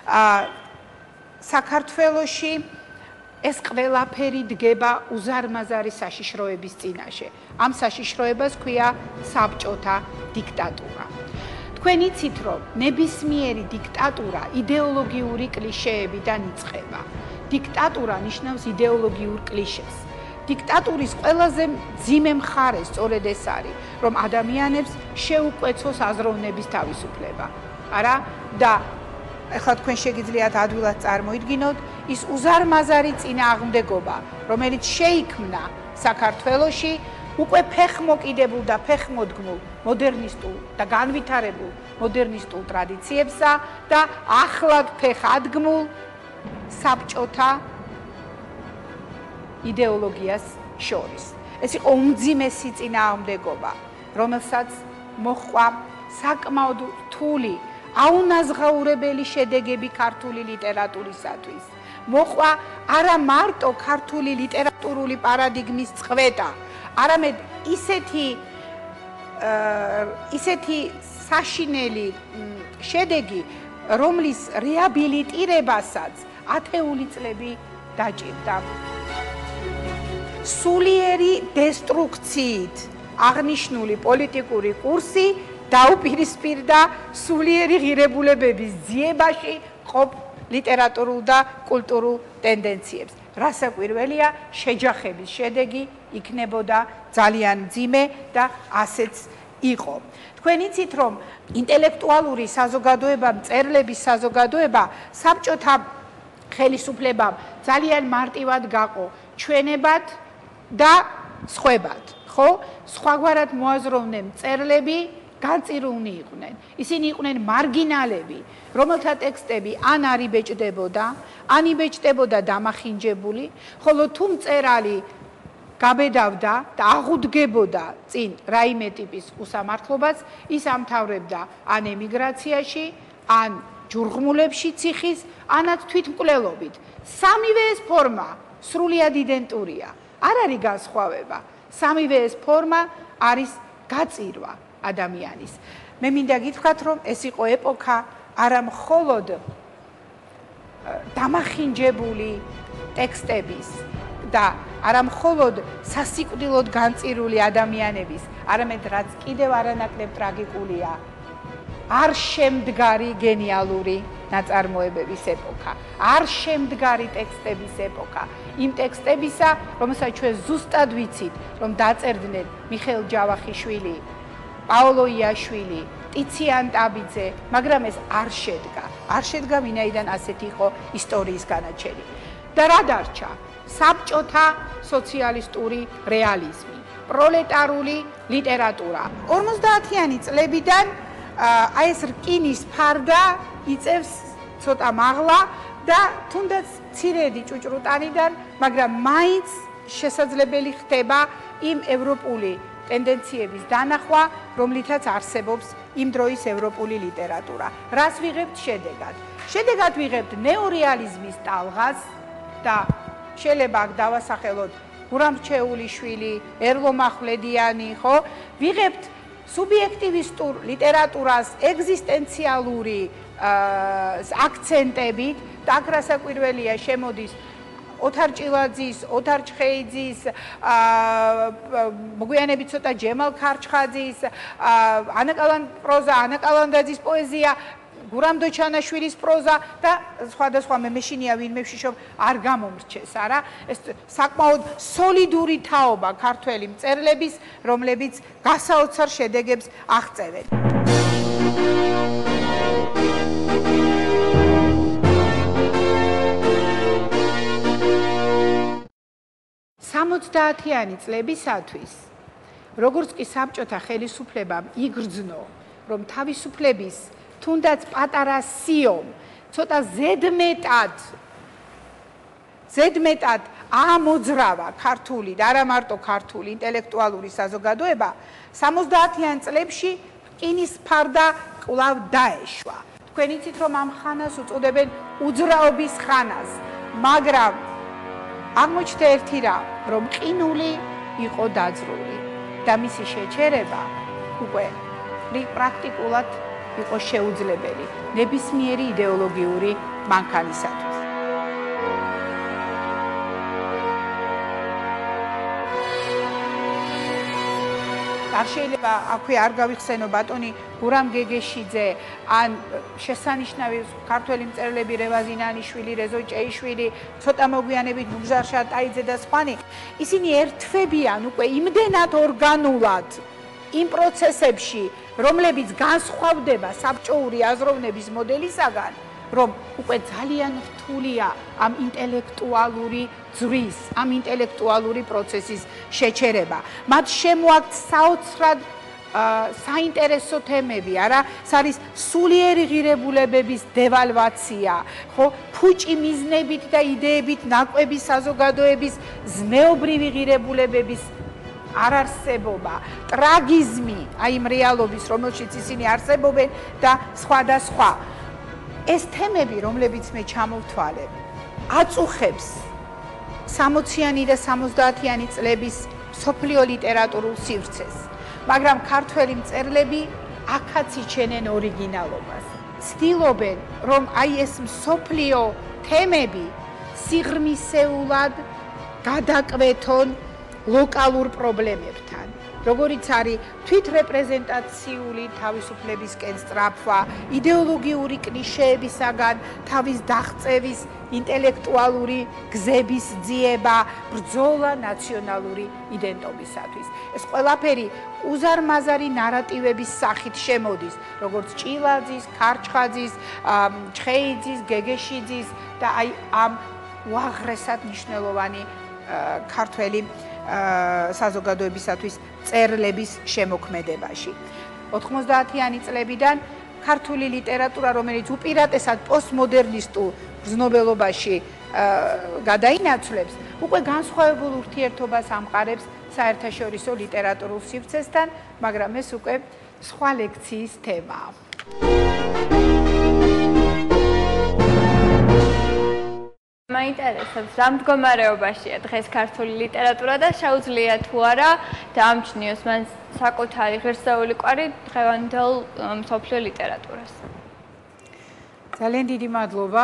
საქართველოში ეს ყველაფერი დგება უზარმაზარი საშიშროების წინაშე. ამ საშიშროებას ქვია საბჭოთა დიქტატურა. თქვენ იცით, რომ ნებისმიერი დიქტატურა იდეოლოგიური კლიშეებიდან იწყება. დიქტატურა ნიშნავს იდეოლოგიურ კლიშეს. დიქტატურის ყველაზე მძიმე მხარე სწორედ ეს არის, რომ ადამიანებს შეუკვეცოს აზროვნების თავისუფლება. არა? და ახლა თქვენ შეგიძლიათ ადვილად წარმოიდგინოთ ის უზარმაზარი წინააღმდეგობა, რომელიც შეიქმნა საქართველოში უკვე ფეხმოკიდებულ და ფეხმოდგმულ მოდერნისტულ და განვითარებულ მოდერნისტულ ტრადიციებსა და ახლად ფეხადგმულ საბჭოთა იდეოლოგიას შორის. ეს იყო უმძიმესი წინააღმდეგობა, რომელსაც მოჰყვა საკმაოდ რთული, აუნაზღაურებელი შედეგები ქართული ლიტერატურისათვის. მოჰყვა არა მარტო ქართული ლიტერატურული პარადიგმის წყვეტა, არამედ ისეთი ისეთი საშინელი შედეგი, რომლის რეაბილიტირებასაც ათეული წლები დაჭირდა. სულიერი დესტრუქციით აღნიშნული პოლიტიკური კურსი დაუპირისპირდა სულიერი ღირებულებების ძიებაში ყოფ ლიტერატურულ და კულტურულ ტენდენციებს. რასაკვირველია, შეჯახების შედეგი იქნებოდა ძალიან მძიმე და ასეც იყო. თქვენ იცით, რომ ინტელექტუალური საზოგადოება, მწერლების საზოგადოება საბჭოთა ხელისუფლებამ ძალიან მარტივად გაყო ჩვენებად და სხვებად, ხო? სხვაგვარად მოაზროვნე მწერლები განწირულნი იყვნენ. ისინი იყვნენ მარგინალები, რომელთა ტექსტები ან არ იბეჭდებოდა, ან იბეჭდებოდა დამახინჯებული, ხოლო თუ მწერალი გაბედავდა და აღუდგებოდა წინ რაიმე ტიპის უსამართლობას, ის ამთავრებდა ან ემიგრაციაში, ან ჯურღმულებში ციხის, ანაც თვითმკვლელობით. სამივე ეს ფორმა სრულიად იდენტურია. არ არის განსხვავება. სამივე ეს ფორმა არის გაწირვა ადამიანის. მე მინდა გითხრათ, რომ ეს იყო ეპოქა არა მხოლოდ დამახინჯებული ტექსტების და არა მხოლოდ სასიკვდილოდ განწირული ადამიანების, არამედ რაც კიდევ არანაკლებ ტრაგიკულია, არ შემდგარი გენიალური ნაწარმოებების ეპოქა, არ შემდგარი ტექსტების ეპოქა, იმ ტექსტებისა, რომელსაც ჩვენ ზუსტად ვიცით, რომ დაწერდნენ მიხეილ ჯავახიშვილი, პაოლო იაშვილი, ტიციან ტაბიძე, მაგრამ ეს არ შედგა. არ შედგა, ვინაიდან ასეთი იყო ისტორიის განაჩენი. და რა დარჩა? საბჭოთა სოციალისტური რეალიზმი, პროლეტარული ლიტერატურა. ორმოცდაათიანი წლებიდან აი ეს რკინის ფარდა იწევს ცოტა მაღლა და თუნდაც მცირედი ჭუჭრუტანიდან, მაგრამ მაინც შესაძლებელი ხდება იმ ევროპული ტენდენციების დანახვა, რომლითაც არსებობს იმ დროის ევროპული ლიტერატურა. რას ვიღებთ შედეგად? შედეგად ვიღებთ ნეორეალიზმის ტალღას და შეიძლება აქ დავასახელოთ გურამ რჩეულიშვილი, ერლო მახვლედიანი, ხო? ვიღებთ სუბიექტივისტურ ლიტერატურას ეგზისტენციალური აქცენტებით და აქ რასაკვირველია შემოდის ოთარ ჭილაძის, ოთარ ჩხეიძის, მოგვიანებით ცოტა ჯემალ ქარჩხაძის, ანა პროზა, ანა კალანდაძის პოეზია, გურამ დოჩანაშვილის პროზა და სხვადასხვა მე მეშინია ვინმე ვშიშობ არ გამომრჩეს, არა? ეს საკმაოდ სოლიდური თაობა ქართველი მწერლების, რომლებიც გასაოცარ შედეგებს აღწევენ. სამოცდაათიანი წლებისათვის, როგორც კი საბჭოთა ხელისუფლებამ იგრძნო, რომ თავისუფლების თუნდაც პატარა სიომ, ცოტა ზედმეტად, ზედმეტად ამოძრავა ქართული და არა მარტო ქართული ინტელექტუალური საზოგადოება, სამოცდაათიან წლებში რკინის ფარდა კვლავ დაეშვა. თქვენ იცით, რომ ამ ხანას უწოდებენ უძრაობის ხანას, მაგრამ აღმოჩნდა ერთი რამ, რომ ყინული იყო დაძრული და მისი შეჩერება უკვე პრაქტიკულად იყო შეუძლებელი ნებისმიერი იდეოლოგიური მანქანისათვის. არ შეიძლება აქვე არ გავიხსენო ბატონი გურამ გეგეშიძე, ან შესანიშნავი ქართველი მწერლები რევაზინანიშვილი, რეზო ჭეიშვილი, ცოტა მოგვიანებით ნუგზარ შატაიძე და სხვანი, ისინი ერთვებიან უკვე იმდენად ორგანულად იმ პროცესებში, რომლებიც განსხვავდება საბჭოური აზროვნების მოდელისაგან, რომ უკვე ძალიან რთულია ამ ინტელექტუალური ძვრის, ამ ინტელექტუალური პროცესის შეჩერება. მათ შემოაქვთ საოცრად საინტერესო თემები, არა? ეს არის სულიერი ღირებულებების დევალვაცია, ხო? ფუჭი მიზნებით და იდეებით ნაკვები საზოგადოების ზნეობრივი ღირებულებების არარსებობა, ტრაგიზმი, აი იმ რეალობის, რომელშიც ისინი არსებობენ და სხვა და სხვა. ეს თემები, რომლებიც მე ჩამოვთვალებ, აწუხებს სამოციანი და სამოცდაათიანი წლების მსოფლიო ლიტერატურულ სივრცეს, მაგრამ ქართველი მწერლები აქაც იჩენენ ორიგინალობას. ცდილობენ, რომ აი ეს მსოფლიო თემები სიღრმისეულად გადაკვეთონ ლოკალურ პრობლემებთან, როგორიც არის თვითრეპრეზენტაციული თავისუფლებისკენ სწრაფვა, იდეოლოგიური კლიშეებისაგან თავის დაღწევის ინტელექტუალური გზების ძიება, ბრძოლა ნაციონალური იდენტობისათვის. ეს ყველაფერი უზარმაზარი ნარატივების სახით შემოდის, როგორც ჭილაძის, ქარჩხაძის, ჩხეიძის, გეგეშიძის და აი ამ უაღრესად მნიშვნელოვანი ქართველი საზოგადოებისათვის წერლების შემოქმედებაში. ოთხმოცდაათიანი წლებიდან ქართული ლიტერატურა, რომელიც უპირატესად პოსტმოდერნისტულ გრძნობელობაში გადაინაცვლებს, უკვე განსხვავებულ ურთიერთობას ამყარებს საერთაშორისო ლიტერატურულ სივრცესთან, მაგრამ ეს უკვე სხვა ლექციის თემაა. მაინტერესებს რა მდგომარეობაშია დღეს ქართული ლიტერატურა და შეუძლია თუ არა დაამჩნიოს მან საკუთარი ღირსეული კვარი დღევანდელ მსოფლიო ლიტერატურას. ძალიან დიდი მადლობა.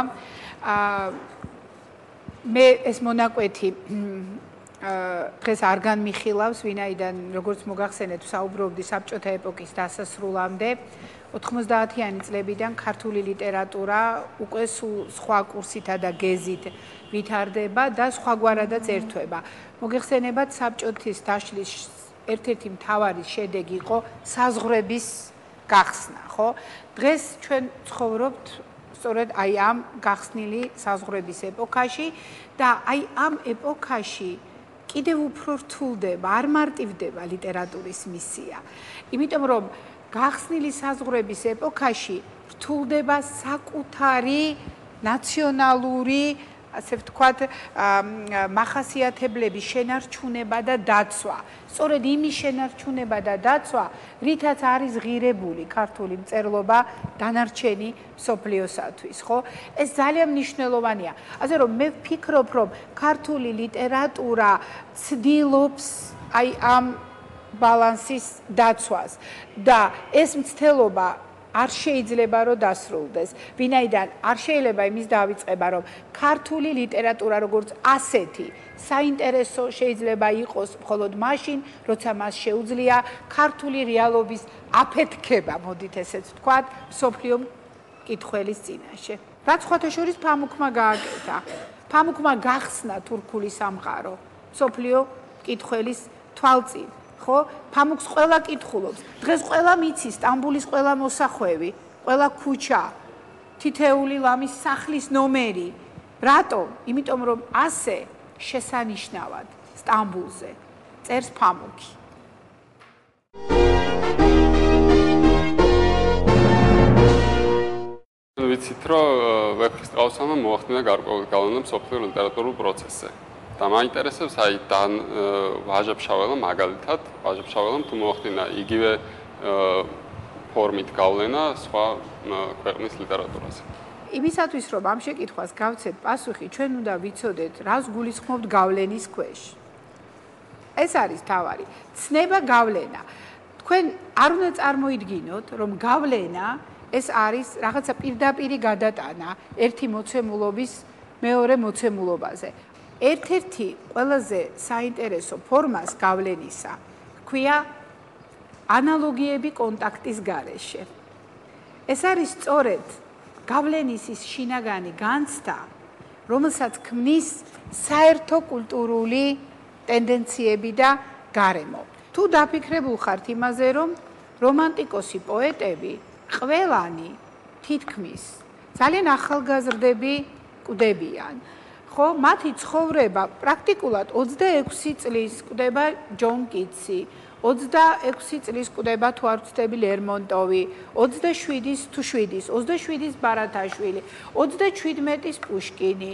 მე ეს მონაკვეთი დღეს არ განმიხილავს, ვინაიდან როგორც მოგახსენეთ, საუბრობდი საბჭოთა ეპოქის დასასრულამდე. ოთხმოცდაათიანი წლებიდან ქართული ლიტერატურა უკვე სხვა კურსითა და გეზით ვითარდება და სხვაგვარადაც ერთვება. მოგეხსენებათ, საბჭოთის დაშლის ერთ-ერთი მთავარი შედეგი იყო საზღვრების გახსნა, ხო? დღეს ჩვენ ცხოვრობთ სწორედ აი ამ გახსნილი საზღვრების ეპოქაში და აი ამ ეპოქაში კიდევ უფრო რთულდება, არ მარტივდება ლიტერატურის მისია. იმიტომ რომ გახსნილი საზღვრების ეპოქაში რთულდება საკუთარი ნაციონალური, ასე ვთქვათ, მახასიათებლების შენარჩუნება და დაცვა. სწორედ იმის შენარჩუნება და დაცვა, რითაც არის ღირებული ქართული მწერლობა დანარჩენი მსოფლიოსათვის, ხო? ეს ძალიან მნიშვნელოვანია. ასე რომ მე ვფიქრობ, რომ ქართული ლიტერატურა ცდილობს აი ამ ბალანსის დაცვას და ეს მცდელობა არ შეიძლება რომ დასრულდეს. ვინაიდან არ შეიძლება იმის დავიწყება, რომ ქართული ლიტერატურა როგორც ასეთი საინტერესო შეიძლება იყოს მხოლოდ მაშინ, როცა მას შეუძლია ქართული რეალობის აფეთქება, მოდით ესეც ვთქვათ, მსოფლიო მკითხველის წინაშე. რაც სხვათა შორის ფამუქმა გააკეთა. ფამუქმა გახსნა თურქული სამყარო მსოფლიო მკითხველის თვალწინ. ხო? ფამუქს ყველა კითხულობს. დღეს ყველა მიცის სტამბულის ყველა მოსახვევი, ყველა ქუჩა, თითეული ლამის სახლის ნომერი. რატომ? იმიტომ რომ ასე შესანიშნავად სტამბულზე წერს ფამუქი. ვიცით, რომ ვეფხისტყაოსანმა სწავლსამმა მოახდინა გარკვეული გავლენა მსოფლიო ლიტერატურულ პროცესზე. და მაინტერესებს აი თან ვაჟა-ფშაველა მაგალითად, ვაჟა-ფშაველამ თუ მოახდინა იგივე ფორმით გავლენა სხვა ქვეყნის ლიტერატურაზე. იმისათვის რომ ამ შეკითხვას გავცეთ პასუხი, ჩვენ უნდა ვიცოდეთ, რას გულისხმობთ გავლენის ქვეშ. ეს არის თავარი. ცნება გავლენა. თქვენ არ უნდა წარმოიდგინოთ, რომ გავლენა ეს არის რაღაცა პირდაპირი გადატანა ერთი მოცემულობის მეორე მოცემულობაზე. ერთ-ერთი ყველაზე საინტერესო ფორმას გავლენისა ჰქვია ანალოგიები კონტაქტის გარეშე. ეს არის სწორედ გავლენის ის შინაგანი განცდა, რომელსაც ქმნის საერთო კულტურული ტენდენციები და გარემო. თუ დაფიქრებულ ხართ იმაზე, რომ რომანტიკოსი პოეტები ყველანი თითქმის ძალიან ახალგაზრდები კვდებიან. ხო, მათი ცხოვრება პრაქტიკულად ოცდაექვსი წლის კვდება ჯონ კიტსი, ოცდაექვსი წლის კვდება თუ არ ვცდები ლერმონტოვი, ოცდაშვიდის თუ შვიდის, ოცდაშვიდის ბარათაშვილი, ოცდაჩვიდმეტის პუშკინი,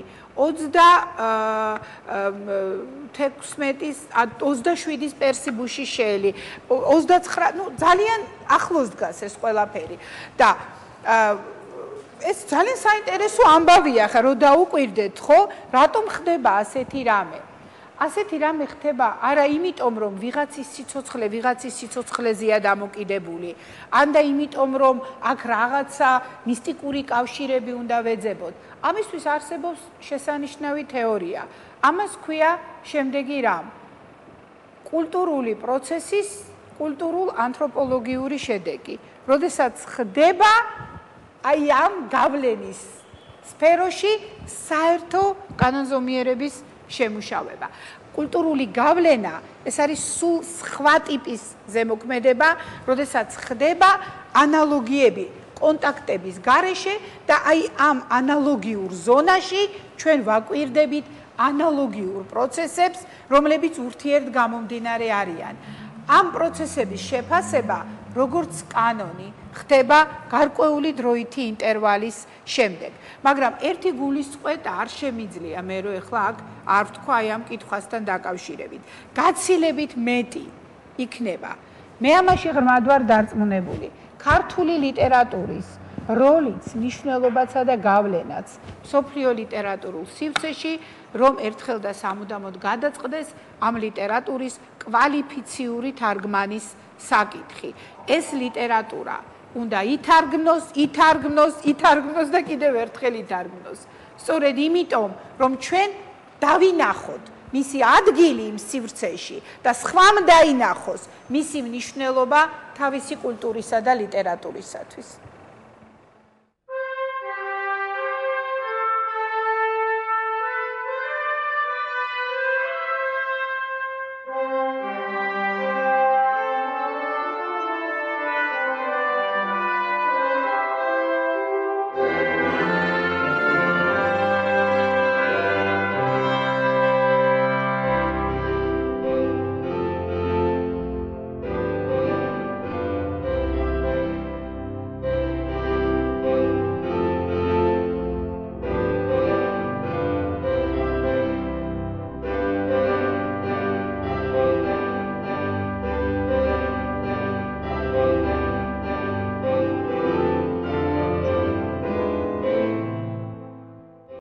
ოცდათექვსმეტის, ოცდაშვიდის პერსი ბუშიშელი, ოცდაცხრა, ну ძალიან ახლოს დგას ეს ყველაფერი და ეს ძალიან საინტერესო ამბავია, ხა რო დაუკვირდეთ, ხო? რატომ ხდება ასეთი რამე? ასეთი რამე ხდება არა იმიტომ, რომ ვიღაცის სიცოცხლე ვიღაცის სიცოცხლეზეა დამოკიდებული, ან და იმიტომ, რომ აქ რაღაცა მისტიკური კავშირები უნდა ვეძებოთ. ამისთვის არსებობს შესანიშნავი თეორია. ამას ქვია შემდეგი რამ. კულტურული პროცესის კულტურულ-ანთროპოლოგიური შედეგი. როდესაც ხდება აი ამ გავლენის სფეროში საერთო კანონზომიერების შემუშავება. კულტურული გავლენა ეს არის სულ სხვა ტიპის ზემოქმედება, როდესაც ხდება ანალოგიები კონტაქტების გარეშე და აი ამ ანალოგიურ ზონაში ჩვენ ვაკვირდებით ანალოგიურ პროცესებს, რომლებიც ურთიერთგამომდინარე არიან. ამ პროცესების შეფასება როგორც კანონი ხდება გარკვეული დროითი ინტერვალის შემდეგ. მაგრამ ერთი გულისწყეთა არ შემიძლია მე რო ეხლა აქ არ ვთქვა აი ამ კითხვასთან დაკავშირებით. გაცილებით მეტი იქნება. მე ამაში ღრმად ვარ დარწმუნებული. ქართული ლიტერატურის როლიც, მნიშვნელობაცა და გავლენაც მსოფლიო ლიტერატურულ სივრცეში, რომ ერთხელ და სამუდამოდ გადაწყდეს ამ ლიტერატურის კვალიფიციური თარგმანის საკითხი. ეს ლიტერატურა უნდა ითარგმნოს, ითარგმნოს, ითარგმნოს და კიდევ ერთხელ ითარგმნოს. სწორედ იმიტომ, რომ ჩვენ დავინახოთ მისი ადგილი იმ სივრცეში და სხვამ დაინახოს მისი მნიშვნელობა თავისი კულტურისა და ლიტერატურისათვის.